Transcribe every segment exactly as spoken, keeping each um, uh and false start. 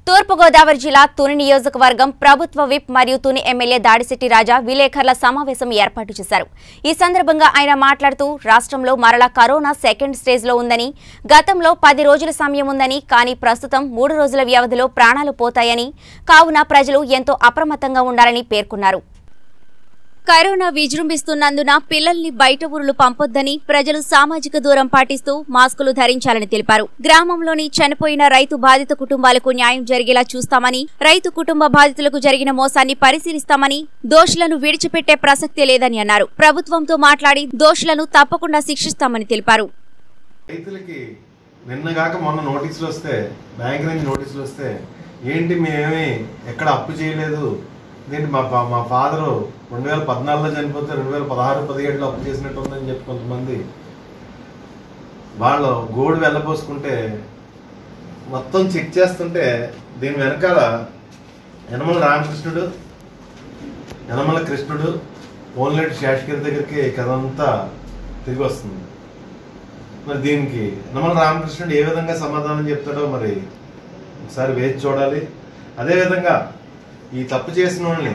తూర్పు గోదావరి జిల్లా తుని నియోజకవర్గం ప్రభుత్వ విప్ మరియు తుని ఎమ్మెల్యే దాడిశెట్టి రాజా విలేకరుల సమావేశం ఏర్పాటు చేశారు। ఈ సందర్భంగా ఆయన మాట్లాడుతూ రాష్ట్రంలో మరలా కరోనా సెకండ్ స్టేజ్ లో ఉందని, గతంలో పది రోజుల సమయం ఉందని, కానీ ప్రస్తుతం మూడు రోజుల వ్యవధిలో ప్రాణాలు పోతాయని, కావున ప్రజలు ఎంతో అప్రమత్తంగా ఉండాలని పేర్కొన్నారు। కరోనా విజృంభిస్తున్నందున పిల్లల్ని బయట ఊరులు పంపొద్దని, ప్రజలు సామాజిక దూరం పాటిస్తూ మాస్కులు ధరించాలని తెలిపారు। గ్రామంలోని చనిపోయిన రైతు బాధిత కుటుంబాలకు న్యాయం జరిగేలా చూస్తామని, రైతు కుటుంబ బాధితులకు జరిగిన మోసాన్ని పరిశీలిస్తామని, దోషులను విడిచిపెట్టే ప్రసక్తే లేదని అన్నారు। ప్రభుత్వంతో మాట్లాడి దోషులను తప్పకుండా శిక్షిస్తామని తెలిపారు। రైతులకి నిన్నగాక మొన్న నోటీసులు వస్తే, బ్యాంక్ నుంచి నోటీసులు వస్తే ఏంటి మేమేమి ఎక్కడ అప్పు చేయలేదు, నేను మా మా ఫాదరు రెండు వేల పద్నాలుగులో చనిపోతే రెండు వేల పదహారు పదిహేడులో అప్పు చేసినట్టు ఉందని చెప్పి కొంతమంది వాళ్ళు గోడు వెళ్ళబోసుకుంటే మొత్తం చెక్ చేస్తుంటే దీని వెనకాల యనమల రామకృష్ణుడు, యనమల కృష్ణుడు, ఓన్లేటి శేషగిరి దగ్గరికి కథంతా తిరిగి వస్తుంది। మరి దీనికి యనమల రామకృష్ణుడు ఏ విధంగా సమాధానం చెప్తాడో మరి ఒకసారి వేచి చూడాలి। అదేవిధంగా ఈ తప్పు చేసిన వాళ్ళని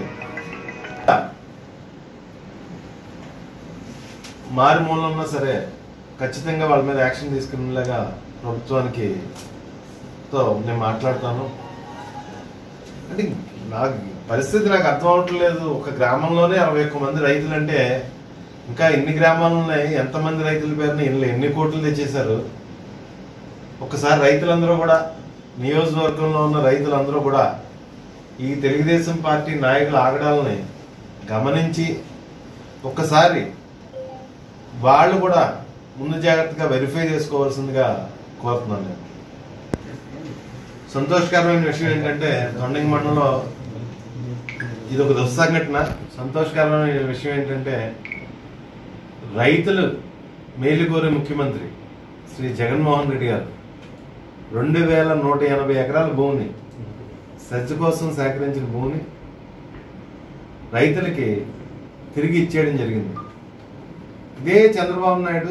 మారుమూలలో ఉన్నా సరే ఖచ్చితంగా వాళ్ళ మీద యాక్షన్ తీసుకునేలాగా ప్రభుత్వానికి తో నేను మాట్లాడతాను। అంటే నాకు పరిస్థితి నాకు అర్థం అవట్లేదు। ఒక గ్రామంలోనే అరవై ఒక్క మంది రైతులు అంటే ఇంకా ఎన్ని గ్రామాలు ఉన్నాయి, ఎంతమంది రైతుల పేరున ఎన్ని ఎన్ని కోట్లు తెచ్చేశారు। ఒకసారి రైతులందరూ కూడా, నియోజకవర్గంలో ఉన్న రైతులందరూ కూడా ఈ తెలుగుదేశం పార్టీ నాయకుల ఆగడాలని గమనించి ఒక్కసారి వాళ్ళు కూడా ముందు జాగ్రత్తగా వెరిఫై చేసుకోవాల్సిందిగా కోరుతున్నాను నేను। సంతోషకరమైన విషయం ఏంటంటే తొండంగి మండలంలో ఇది ఒక దుస్సంఘటన। సంతోషకరమైన విషయం ఏంటంటే రైతులు మేలుకోరే ముఖ్యమంత్రి శ్రీ జగన్మోహన్ రెడ్డి గారు రెండు వేల నూట ఎనభై ఎకరాల భూమిని, సజ్జ కోసం సేకరించిన భూమిని రైతులకి తిరిగి ఇచ్చేయడం జరిగింది। ఇదే చంద్రబాబు నాయుడు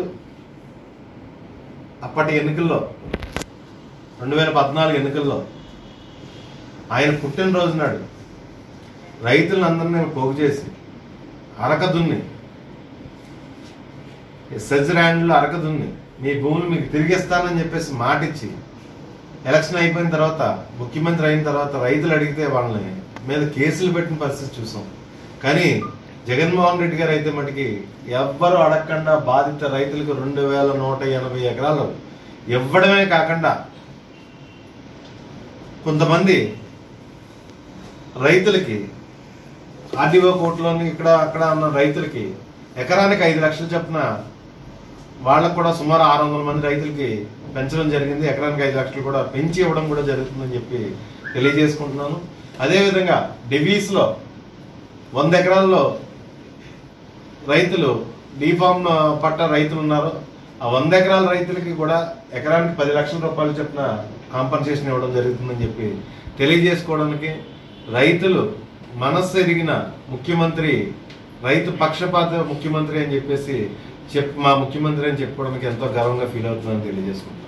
అప్పటి ఎన్నికల్లో రెండు వేల పద్నాలుగు ఎన్నికల్లో ఆయన పుట్టినరోజు నాడు రైతులందరినీ పోగు చేసి అరక దున్ని, సజ్జ ల్యాండ్లో అరక దున్ని మీ భూములు మీకు తిరిగిస్తానని చెప్పేసి మాట ఇచ్చి ఎలక్షన్ అయిపోయిన తర్వాత, ముఖ్యమంత్రి అయిన తర్వాత రైతులు అడిగితే వాళ్ళని మీద కేసులు పెట్టిన పరిస్థితి చూసాం। కానీ జగన్మోహన్ రెడ్డి గారు అయితే మటుకి ఎవ్వరూ అడగకుండా బాధిత రైతులకు రెండు వేల నూట ఎనభై ఎకరాలు ఇవ్వడమే కాకుండా కొంతమంది రైతులకి ఆర్డీఓ కోర్టులోని ఇక్కడ అక్కడ ఉన్న రైతులకి ఎకరానికి ఐదు లక్షలు చొప్పున వాళ్ళకు కూడా సుమారు ఆరు వందల మంది రైతులకి పెంచడం జరిగింది। ఎకరానికి ఐదు లక్షలు కూడా పెంచి ఇవ్వడం కూడా జరుగుతుందని చెప్పి తెలియజేసుకుంటున్నాను। అదేవిధంగా డివీస్లో వంద ఎకరాల్లో రైతులు డీఫామ్ పట్ట రైతులు ఉన్నారు, ఆ వంద ఎకరాల రైతులకి కూడా ఎకరానికి పది లక్షల రూపాయలు చొప్పున కాంపన్సేషన్ ఇవ్వడం జరుగుతుందని చెప్పి తెలియజేసుకోవడానికి, రైతులు మనస్సు ఎరిగిన ముఖ్యమంత్రి, రైతు పక్షపాత ముఖ్యమంత్రి అని చెప్పేసి చెప్పి మా ముఖ్యమంత్రి అని చెప్పుకోవడానికి ఎంతో గర్వంగా ఫీల్ అవుతుందని తెలియజేసుకుంటున్నాను।